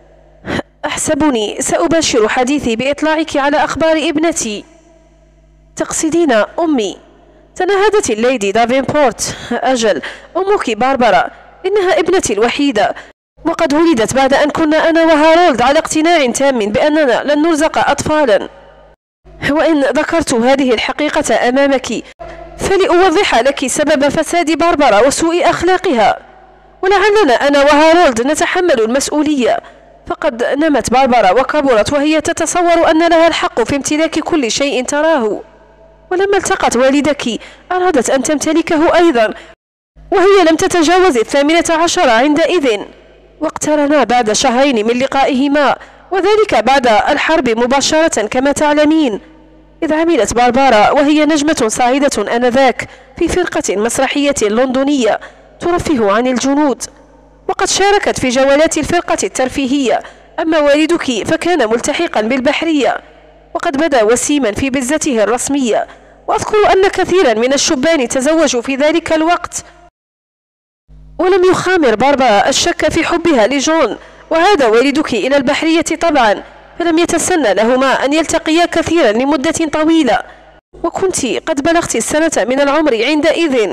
أحسبني سأباشر حديثي بإطلاعك على أخبار ابنتي. تقصدين أمي؟ تنهدت الليدي دافنبورت: أجل، أمك باربرا، إنها ابنتي الوحيدة، وقد ولدت بعد أن كنا أنا وهارولد على اقتناع تام بأننا لن نرزق أطفالا. وإن ذكرت هذه الحقيقة أمامك فلأوضح لك سبب فساد باربرا وسوء أخلاقها، ولعلنا أنا وهارولد نتحمل المسؤولية، فقد نمت باربرا وكبرت وهي تتصور أن لها الحق في امتلاك كل شيء تراه، ولما التقت والدك أرادت أن تمتلكه أيضا، وهي لم تتجاوز الثامنة عشر عندئذ. واقترنا بعد شهرين من لقائهما، وذلك بعد الحرب مباشرة كما تعلمين، إذ عملت باربارا وهي نجمة صاعدة آنذاك في فرقة مسرحية لندنية ترفه عن الجنود، وقد شاركت في جولات الفرقة الترفيهية. أما والدك فكان ملتحقا بالبحرية، وقد بدا وسيما في بزته الرسمية، وأذكر أن كثيرا من الشبان تزوجوا في ذلك الوقت. ولم يخامر باربرا الشك في حبها لجون، وعاد والدك إلى البحرية طبعا، فلم يتسنى لهما أن يلتقيا كثيرا لمدة طويلة، وكنت قد بلغت السنة من العمر عندئذ.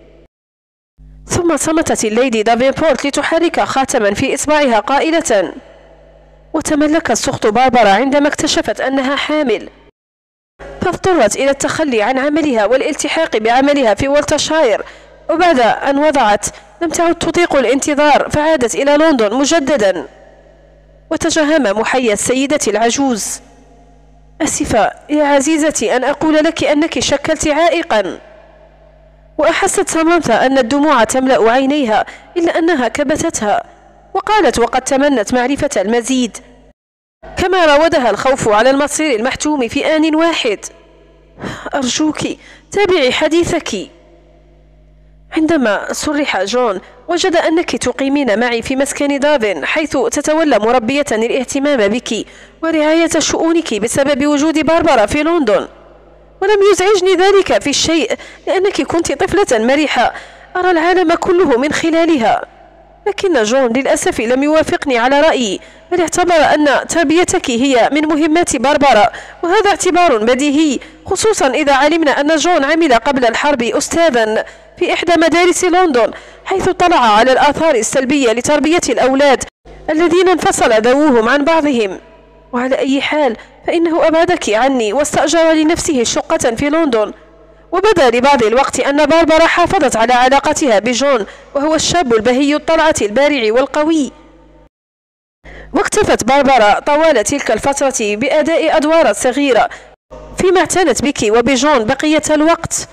ثم صمتت الليدي دافنبورت لتحرك خاتما في إصبعها قائلة: وتملك السخط باربرا عندما اكتشفت أنها حامل، فاضطرت إلى التخلي عن عملها والالتحاق بعملها في وولتشاير، وبعد أن وضعت لم تعد تطيق الانتظار، فعادت إلى لندن مجددا. وتجهم محيا السيدة العجوز. آسفة يا عزيزتي أن أقول لك أنك شكلت عائقا. وأحست سامانثا أن الدموع تملأ عينيها، إلا أنها كبتتها وقالت وقد تمنت معرفة المزيد، كما راودها الخوف على المصير المحتوم في آن واحد. أرجوك تابعي حديثك. عندما صرح جون وجد أنك تقيمين معي في مسكن دافن، حيث تتولى مربية الاهتمام بك ورعاية شؤونك بسبب وجود باربرا في لندن. ولم يزعجني ذلك في الشيء، لأنك كنت طفلة مرحة أرى العالم كله من خلالها. لكن جون للأسف لم يوافقني على رأيي، بل اعتبر أن تربيتك هي من مهمات باربرا، وهذا اعتبار بديهي، خصوصا إذا علمنا أن جون عمل قبل الحرب أستاذا في إحدى مدارس لندن، حيث اطلع على الآثار السلبية لتربية الأولاد الذين انفصل ذووهم عن بعضهم. وعلى أي حال فإنه أبعدك عني واستأجر لنفسه شقة في لندن. وبدا لبعض الوقت أن باربرا حافظت على علاقتها بجون، وهو الشاب البهي الطلعة البارع والقوي. واكتفت باربرا طوال تلك الفترة بأداء أدوار صغيرة، فيما اعتنت بك وبجون بقية الوقت.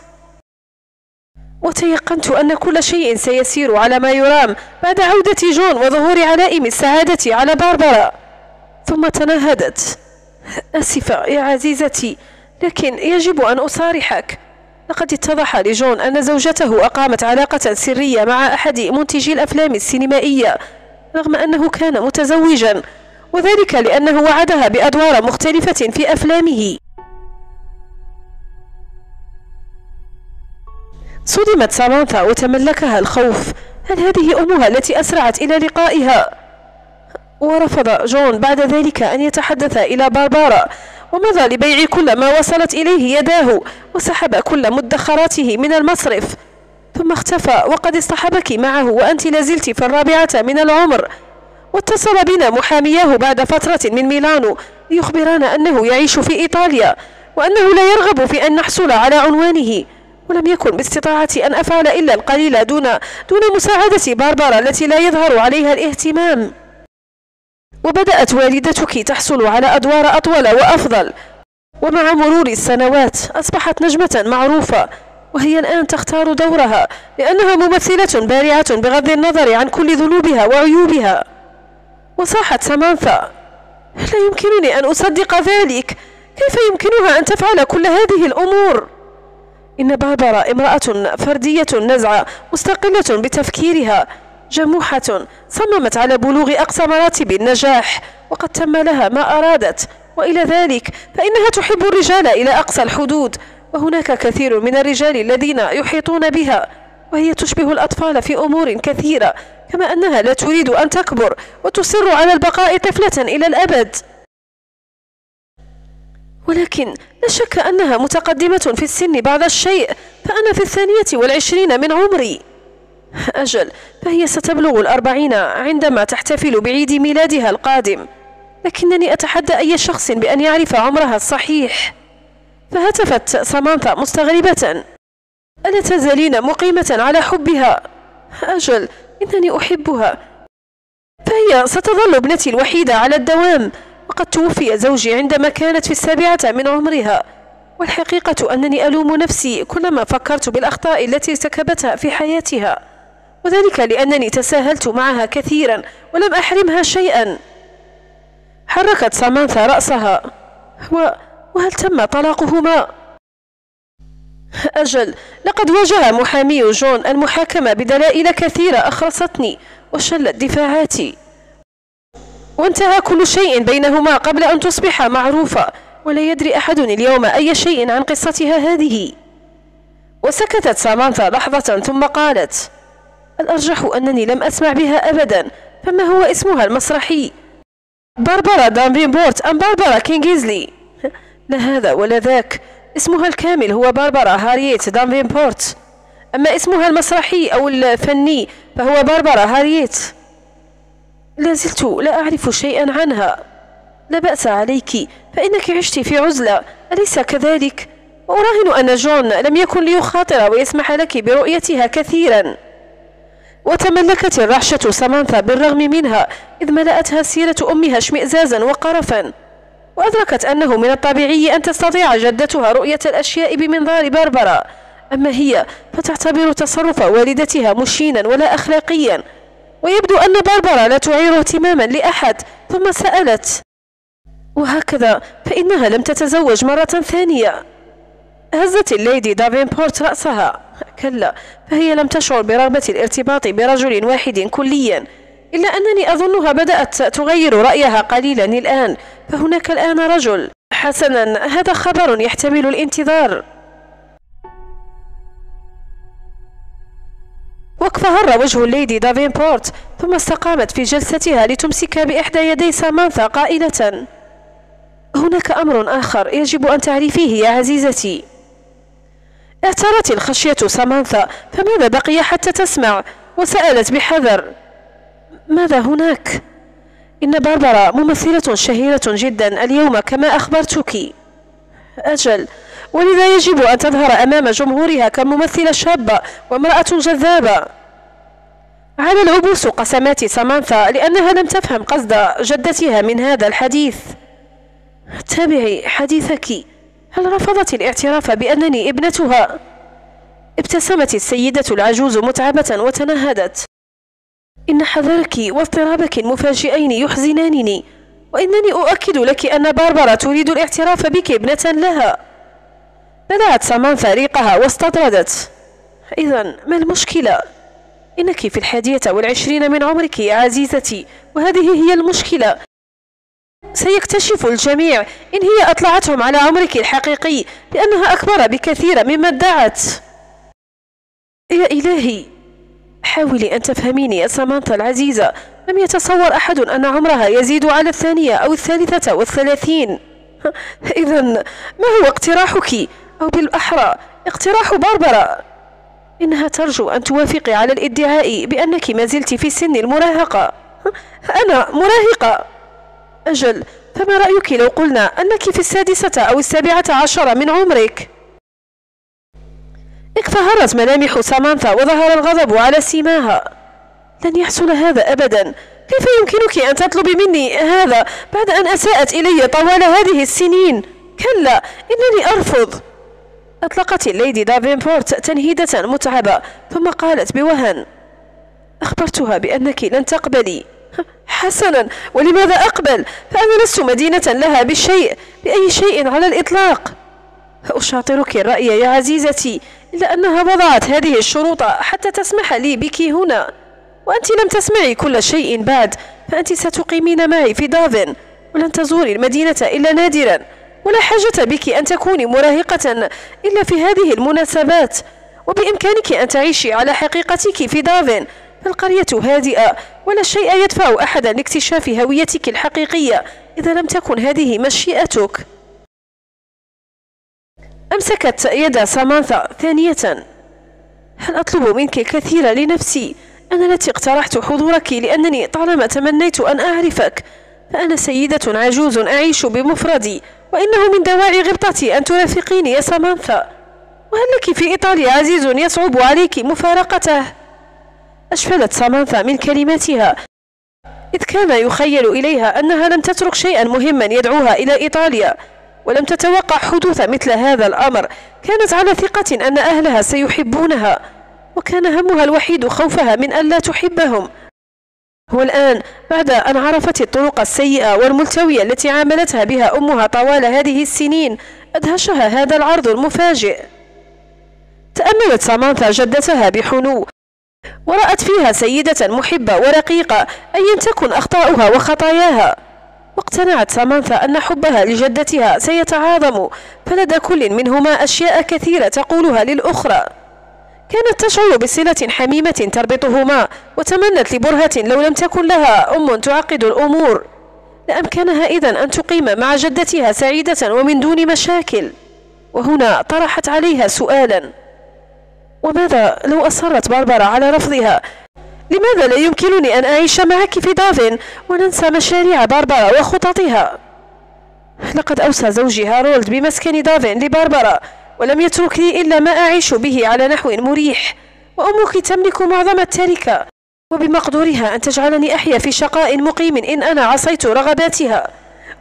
وتيقنت أن كل شيء سيسير على ما يرام بعد عودة جون وظهور علائم السعادة على باربرا. ثم تنهدت. آسفة يا عزيزتي، لكن يجب أن أصارحك. لقد اتضح لجون أن زوجته أقامت علاقة سرية مع أحد منتجي الأفلام السينمائية، رغم أنه كان متزوجا، وذلك لأنه وعدها بأدوار مختلفة في أفلامه. صدمت سامانثا وتملكها الخوف. هل هذه أمها التي أسرعت إلى لقائها؟ ورفض جون بعد ذلك أن يتحدث إلى باربرا، ومضى لبيع كل ما وصلت إليه يداه، وسحب كل مدخراته من المصرف، ثم اختفى وقد اصطحبك معه وأنت لازلت في الرابعة من العمر. واتصل بنا محامياه بعد فترة من ميلانو ليخبرنا أنه يعيش في إيطاليا، وأنه لا يرغب في أن نحصل على عنوانه، ولم يكن باستطاعتي أن أفعل إلا القليل دون دون مساعدة باربرا التي لا يظهر عليها الاهتمام. وبدأت والدتك تحصل على أدوار أطول وأفضل، ومع مرور السنوات أصبحت نجمة معروفة، وهي الآن تختار دورها لأنها ممثلة بارعة بغض النظر عن كل ذنوبها وعيوبها. وصاحت سامانثا: لا يمكنني أن أصدق ذلك، كيف يمكنها أن تفعل كل هذه الأمور؟ إن باربرا امرأة فردية نزعة، مستقلة بتفكيرها، جموحة، صممت على بلوغ أقصى مراتب النجاح، وقد تم لها ما أرادت. وإلى ذلك فإنها تحب الرجال إلى أقصى الحدود، وهناك كثير من الرجال الذين يحيطون بها، وهي تشبه الأطفال في أمور كثيرة، كما أنها لا تريد أن تكبر وتصر على البقاء طفلة إلى الأبد. ولكن لا شك أنها متقدمة في السن بعض الشيء، فأنا في الثانية والعشرين من عمري. أجل، فهي ستبلغ الأربعين عندما تحتفل بعيد ميلادها القادم، لكنني أتحدى أي شخص بأن يعرف عمرها الصحيح. فهتفت سامانثا مستغربة: ألا تزالين مقيمة على حبها؟ أجل، إنني أحبها، فهي ستظل ابنتي الوحيدة على الدوام، وقد توفي زوجي عندما كانت في السابعة من عمرها. والحقيقة أنني ألوم نفسي كلما فكرت بالأخطاء التي ارتكبتها في حياتها، وذلك لأنني تساهلت معها كثيرا ولم أحرمها شيئا. حركت سامانثا رأسها: و... وهل تم طلاقهما؟ أجل، لقد واجه محامي جون المحاكمة بدلائل كثيرة أخرستني وشلت دفاعاتي، وانتهى كل شيء بينهما قبل أن تصبح معروفة، ولا يدري أحد اليوم أي شيء عن قصتها هذه. وسكتت سامانثا لحظة ثم قالت: الأرجح أنني لم أسمع بها أبدا، فما هو اسمها المسرحي؟ باربرا دانفينبورت أم باربرا كينغزلي؟ لا هذا ولا ذاك، اسمها الكامل هو باربرا هارييت دانفينبورت، أما اسمها المسرحي أو الفني فهو باربرا هارييت. لا زلت لا أعرف شيئا عنها. لا بأس عليك، فإنك عشت في عزلة، أليس كذلك؟ وأراهن أن جون لم يكن ليخاطر ويسمح لك برؤيتها كثيرا. وتملكت الرعشة سامانثا بالرغم منها، إذ ملأتها سيرة أمها اشمئزازا وقرفا. وأدركت أنه من الطبيعي أن تستطيع جدتها رؤية الأشياء بمنظار باربرا، أما هي فتعتبر تصرف والدتها مشينا ولا أخلاقيا، ويبدو أن باربرا لا تعير اهتماما لأحد. ثم سألت: وهكذا فإنها لم تتزوج مرة ثانية؟ هزت الليدي دافنبورت رأسها: كلا، فهي لم تشعر برغبة الارتباط برجل واحد كليا، إلا أنني أظنها بدأت تغير رأيها قليلا الآن، فهناك الآن رجل. حسنا، هذا خبر يحتمل الانتظار. واكفهر وجه الليدي دافنبورت، ثم استقامت في جلستها لتمسك بإحدى يدي سامانثا قائلة: هناك أمر آخر يجب أن تعرفيه يا عزيزتي. اعترت الخشية سامانثا، فماذا بقي حتى تسمع؟ وسألت بحذر: ماذا هناك؟ إن باربرا ممثلة شهيرة جدا اليوم كما أخبرتك. أجل، ولذا يجب أن تظهر أمام جمهورها كممثلة شابة وامرأة جذابة. على العبوس قسمات سامانثا لأنها لم تفهم قصد جدتها من هذا الحديث. تابعي حديثك، هل رفضت الاعتراف بأنني ابنتها؟ ابتسمت السيدة العجوز متعبة وتنهدت: إن حذرك واضطرابك المفاجئين يحزنانني، وإنني أؤكد لك أن باربرا تريد الاعتراف بك ابنة لها. بلعت سامانثا ريقها واستطردت: إذن ما المشكلة؟ إنك في الحادية والعشرين من عمرك يا عزيزتي، وهذه هي المشكلة. سيكتشف الجميع إن هي أطلعتهم على عمرك الحقيقي لأنها أكبر بكثير مما ادعت. يا إلهي، حاولي أن تفهميني يا سامانثا العزيزة، لم يتصور أحد أن عمرها يزيد على الثانية أو الثالثة والثلاثين. إذن ما هو اقتراحك، أو بالأحرى اقتراح باربرا؟ إنها ترجو أن توافقي على الادعاء بأنك ما زلت في سن المراهقة. أنا مراهقة؟ أجل، فما رأيك لو قلنا أنك في السادسة أو السابعة عشر من عمرك؟ اكفهرت ملامح سامانثا وظهر الغضب على سيماها. لن يحصل هذا أبدا. كيف يمكنك أن تطلبي مني هذا بعد أن أساءت إلي طوال هذه السنين؟ كلا، إنني أرفض. أطلقت الليدي دافنبورت تنهيدة متعبة، ثم قالت بوهن: أخبرتها بأنك لن تقبلي. حسنا، ولماذا أقبل؟ فأنا لست مدينة لها بالشيء، بأي شيء على الإطلاق. أشاطرك الرأي يا عزيزتي، إلا أنها وضعت هذه الشروط حتى تسمح لي بك هنا، وأنت لم تسمعي كل شيء بعد، فأنت ستقيمين معي في دافن، ولن تزوري المدينة إلا نادرا، ولا حاجة بك أن تكوني مراهقة إلا في هذه المناسبات، وبإمكانك أن تعيشي على حقيقتك في دافن، فالقرية هادئة، ولا شيء يدفع أحدا لاكتشاف هويتك الحقيقية إذا لم تكن هذه مشيئتك. أمسكت يد سامانثا ثانية. هل أطلب منك الكثير لنفسي؟ أنا التي اقترحت حضورك لأنني طالما تمنيت أن أعرفك، فأنا سيدة عجوز أعيش بمفردي، وإنه من دواعي غبطتي أن ترافقيني يا سامانثا. وهل لك في إيطاليا عزيز يصعب عليك مفارقته؟ أشفلت سامانثا من كلماتها، إذ كان يخيل إليها أنها لم تترك شيئا مهما يدعوها إلى إيطاليا، ولم تتوقع حدوث مثل هذا الأمر. كانت على ثقة أن أهلها سيحبونها، وكان همها الوحيد خوفها من ألا تحبهم. والآن بعد أن عرفت الطرق السيئة والملتوية التي عاملتها بها أمها طوال هذه السنين، أدهشها هذا العرض المفاجئ. تأملت سامانثا جدتها بحنو، ورأت فيها سيدة محبة ورقيقة أيا تكن أخطاؤها وخطاياها، واقتنعت سامانثا أن حبها لجدتها سيتعاظم، فلدى كل منهما أشياء كثيرة تقولها للأخرى. كانت تشعر بصلة حميمة تربطهما، وتمنت لبرهة لو لم تكن لها أم تعقد الأمور، لأمكنها إذن أن تقيم مع جدتها سعيدة ومن دون مشاكل. وهنا طرحت عليها سؤالا: وماذا لو أصرت باربرا على رفضها؟ لماذا لا يمكنني أن أعيش معك في دافن وننسى مشاريع باربرا وخططها؟ لقد أوصى زوجي هارولد بمسكن دافن لباربرا، ولم يترك لي إلا ما أعيش به على نحو مريح، وأمك تملك معظم التركة، وبمقدورها أن تجعلني أحيا في شقاء مقيم إن أنا عصيت رغباتها.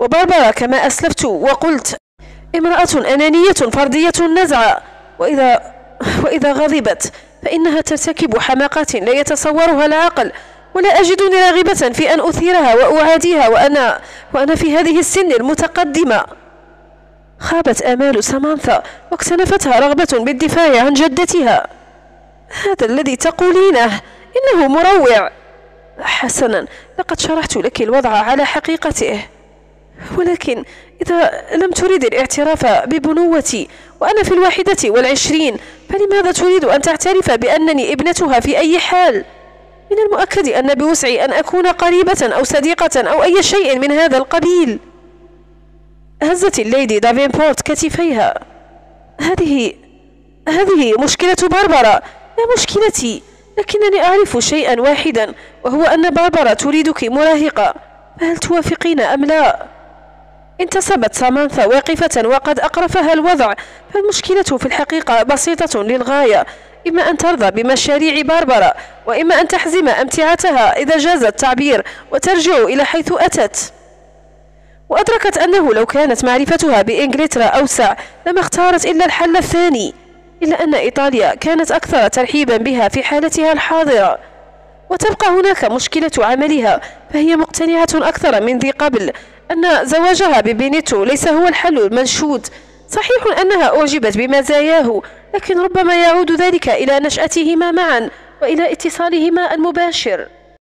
وباربرا كما أسلفت وقلت امرأة أنانية فردية النزعة، وإذا, وإذا غضبت فإنها ترتكب حماقات لا يتصورها العقل، ولا أجدني راغبة في أن أثيرها وأعاديها وأنا, وأنا في هذه السن المتقدمة. خابت آمال سامانثا واكتنفتها رغبة بالدفاع عن جدتها. هذا الذي تقولينه إنه مروع. حسنا، لقد شرحت لك الوضع على حقيقته، ولكن إذا لم تريد الاعتراف ببنوتي وأنا في الواحدة والعشرين، فلماذا تريد أن تعترف بأنني ابنتها في أي حال؟ من المؤكد أن بوسعي أن أكون قريبة أو صديقة أو أي شيء من هذا القبيل. هزت الليدي دافينبورت كتفيها. هذه هذه مشكلة باربرا، لا مشكلتي، لكنني أعرف شيئا واحدا، وهو أن باربرا تريدك مراهقة، فهل توافقين أم لا؟ انتصبت سامانثا واقفة وقد أقرفها الوضع، فالمشكلة في الحقيقة بسيطة للغاية، إما أن ترضى بمشاريع باربرا، وإما أن تحزم أمتعتها إذا جاز التعبير وترجع إلى حيث أتت. وأدركت أنه لو كانت معرفتها بإنجلترا أوسع لما اختارت إلا الحل الثاني، إلا أن إيطاليا كانت أكثر ترحيبا بها في حالتها الحاضرة. وتبقى هناك مشكلة عملها، فهي مقتنعة أكثر من ذي قبل أن زواجها ببينيتو ليس هو الحل المنشود. صحيح أنها أعجبت بمزاياه، لكن ربما يعود ذلك إلى نشأتهما معا وإلى اتصالهما المباشر.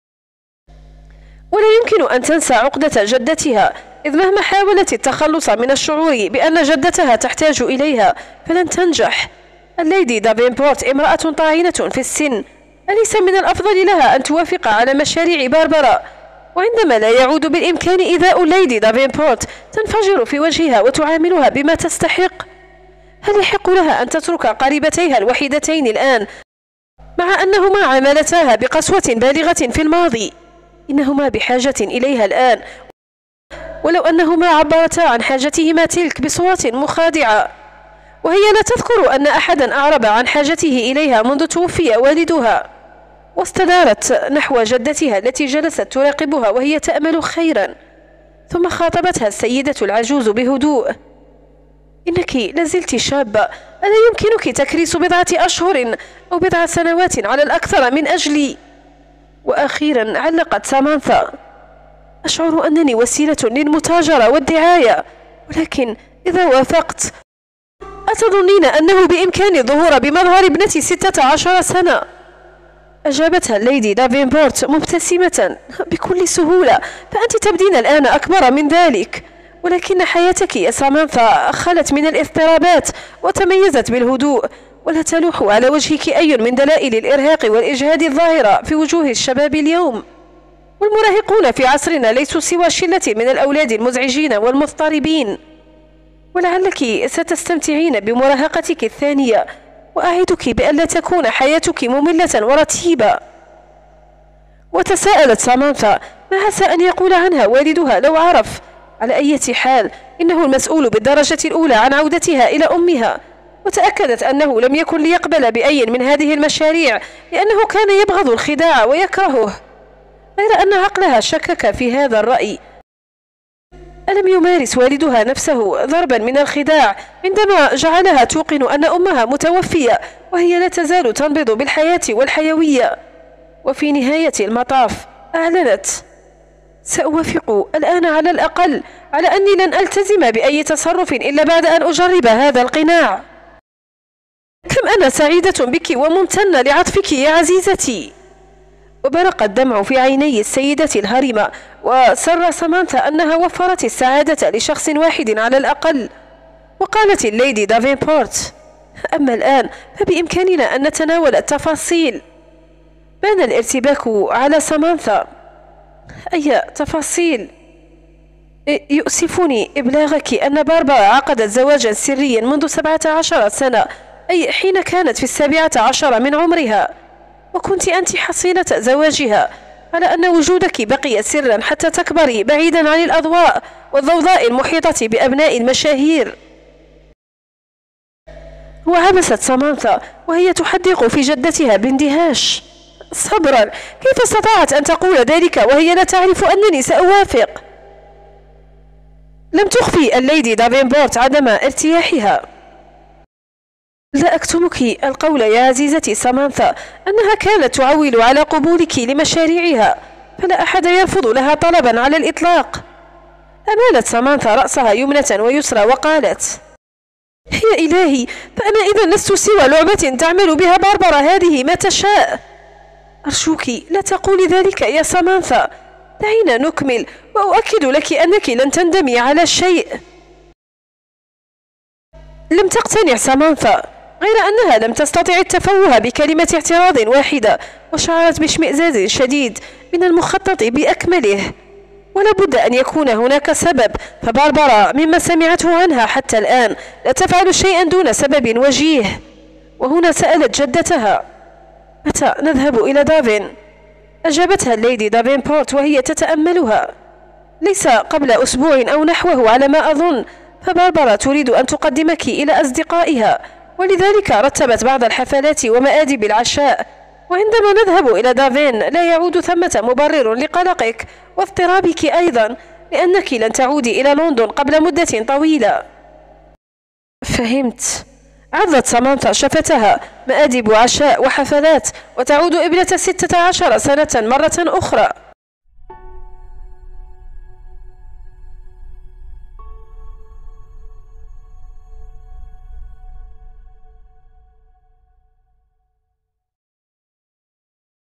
ولا يمكن أن تنسى عقدة جدتها، إذ مهما حاولت التخلص من الشعور بأن جدتها تحتاج إليها فلن تنجح. الليدي دافينبورت امرأة طاعنة في السن، أليس من الأفضل لها أن توافق على مشاريع باربرا؟ وعندما لا يعود بالإمكان إيذاء الليدي دافينبورت تنفجر في وجهها وتعاملها بما تستحق. هل يحق لها أن تترك قريبتيها الوحيدتين الآن مع أنهما عاملتاها بقسوة بالغة في الماضي؟ إنهما بحاجة إليها الآن، ولو أنهما عبرتا عن حاجتهما تلك بصورة مخادعة. وهي لا تذكر أن أحدا أعرب عن حاجته إليها منذ توفي والدها. واستدارت نحو جدتها التي جلست تراقبها وهي تأمل خيرا، ثم خاطبتها السيدة العجوز بهدوء. إنك لازلت شابة، ألا يمكنك تكريس بضعة أشهر أو بضع سنوات على الأكثر من أجلي؟ وأخيرا علقت سامانثا: أشعر أنني وسيلة للمتاجرة والدعاية، ولكن إذا وافقت أتظنين أنه بإمكاني الظهور بمظهر ابنتي ستة عشر سنة؟ أجابتها الليدي دافينبورت مبتسمة: بكل سهولة، فأنت تبدين الآن أكبر من ذلك، ولكن حياتك يا سامانثا خلت من الاضطرابات وتميزت بالهدوء، ولا تلوح على وجهك أي من دلائل الإرهاق والإجهاد الظاهرة في وجوه الشباب اليوم. والمراهقون في عصرنا ليسوا سوى شلة من الأولاد المزعجين والمضطربين. ولعلك ستستمتعين بمراهقتك الثانية، وأعدك بأن لا تكون حياتك مملة ورتيبة. وتساءلت سامانثا: ما عسى أن يقول عنها والدها لو عرف؟ على أي حال إنه المسؤول بالدرجة الأولى عن عودتها إلى أمها. وتأكدت أنه لم يكن ليقبل بأي من هذه المشاريع، لأنه كان يبغض الخداع ويكرهه، غير أن عقلها شكك في هذا الرأي. ألم يمارس والدها نفسه ضربا من الخداع عندما جعلها توقن أن أمها متوفية وهي لا تزال تنبض بالحياة والحيوية؟ وفي نهاية المطاف أعلنت: سأوافق الآن على الأقل على أني لن ألتزم بأي تصرف إلا بعد أن أجرب هذا القناع. كم أنا سعيدة بك وممتنة لعطفك يا عزيزتي. وبرق الدمع في عيني السيدة الهرمة، وسر سامانثا أنها وفرت السعادة لشخص واحد على الأقل. وقالت الليدي دافينبورت: أما الآن فبإمكاننا أن نتناول التفاصيل. بان الارتباك على سامانثا. أي تفاصيل؟ يؤسفني إبلاغك أن باربرا عقدت زواجا سريا منذ سبعة عشر سنة، أي حين كانت في السابعة عشر من عمرها، وكنت أنت حصيلة زواجها، على أن وجودك بقي سرا حتى تكبري بعيدا عن الأضواء والضوضاء المحيطة بأبناء المشاهير. وعبست سامانثا وهي تحدق في جدتها باندهاش. صبرا، كيف استطاعت أن تقول ذلك وهي لا تعرف أنني سأوافق؟ لم تخفي الليدي دافينبورت عدم ارتياحها. لا أكتمك القول يا عزيزتي سامانثا أنها كانت تعول على قبولك لمشاريعها، فلا أحد يرفض لها طلبا على الإطلاق. أمالت سامانثا رأسها يمنة ويسرى وقالت: يا إلهي، فأنا إذا لست سوى لعبة تعمل بها باربرا هذه ما تشاء. أرجوك لا تقولي ذلك يا سامانثا، دعينا نكمل وأؤكد لك أنك لن تندمي على شيء. لم تقتنع سامانثا، غير أنها لم تستطع التفوه بكلمة اعتراض واحدة، وشعرت باشمئزاز شديد من المخطط بأكمله. ولا بد أن يكون هناك سبب، فباربرا مما سمعته عنها حتى الآن لا تفعل شيئا دون سبب وجيه. وهنا سألت جدتها: متى نذهب إلى دافين؟ أجابتها الليدي دافينبورت وهي تتأملها: ليس قبل أسبوع أو نحوه على ما أظن، فباربرا تريد أن تقدمك إلى أصدقائها، ولذلك رتبت بعض الحفلات ومآدب العشاء. وعندما نذهب إلى دافين لا يعود ثمة مبرر لقلقك واضطرابك أيضا، لأنك لن تعودي إلى لندن قبل مدة طويلة. فهمت. عضت سامانثا شفتها: مآدب عشاء وحفلات، وتعود ابنة ستة عشر سنة مرة أخرى.